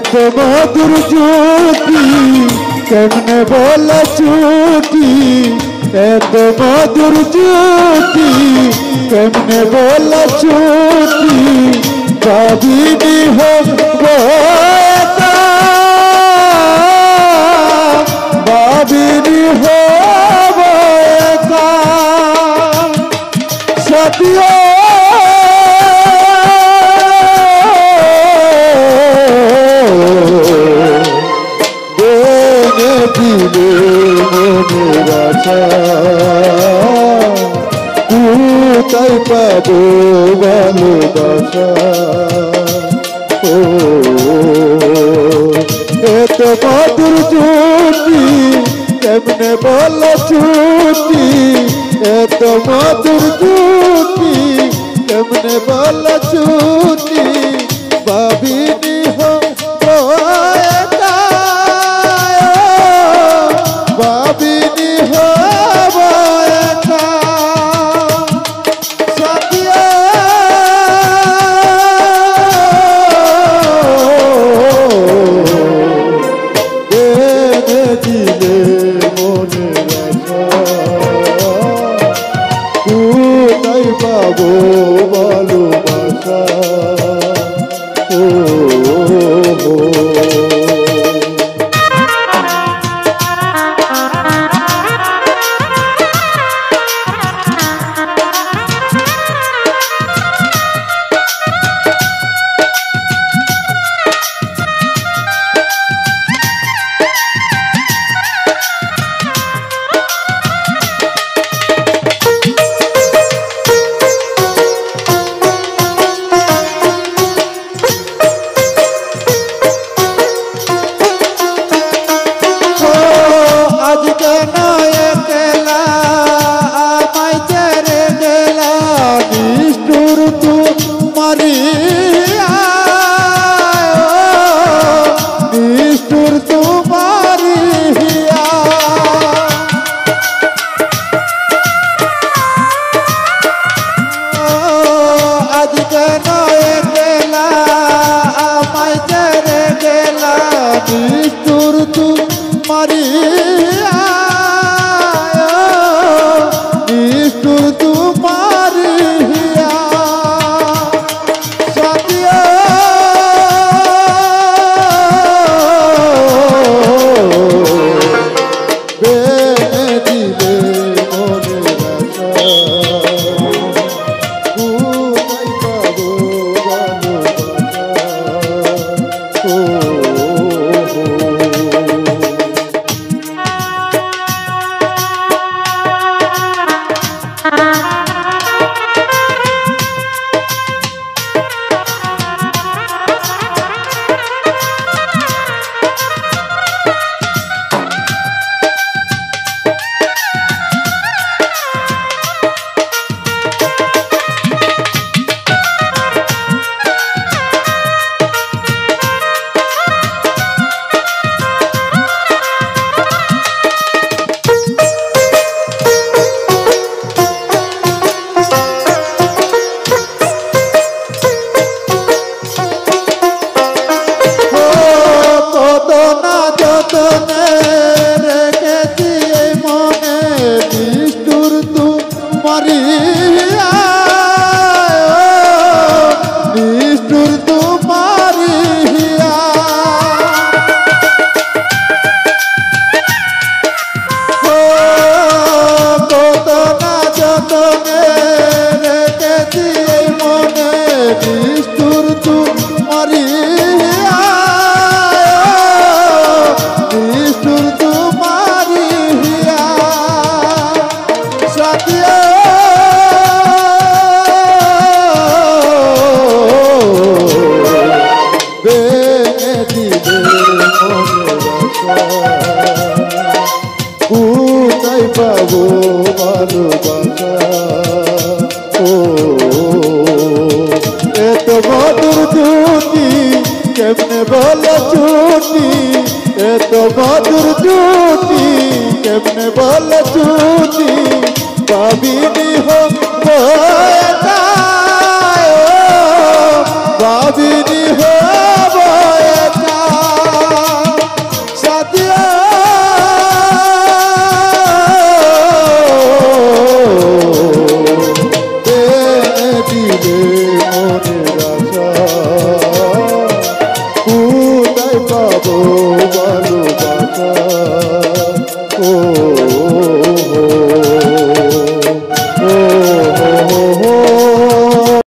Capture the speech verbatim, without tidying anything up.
এত মধুর জ্যোতি কেমনে বলে ছুটি এত মধুর জ্যোতি কেমনে বলে ছুটি ভাবিনি হব একা ভাবিনি হব একা সতীয় দিলে মনের আশা কোথায় পাবো ভালোবাসা ও এত মধুর জ্যোতি কেমনে বল ছুটি এত মধুর জ্যোতি কেমনে বল ছুটি ভাবিনি হব একা ভাবিনি হব একা সখিয়া এনে দিলে মনের আশা কোথায় পাবো ভালোবাসা ও কোথায় পাবো ভালোবাসা ও এত মধুর জ্যোতি কেমনে বলে ছুটি এত মধুর জ্যোতি কেমনে বলে ছুটি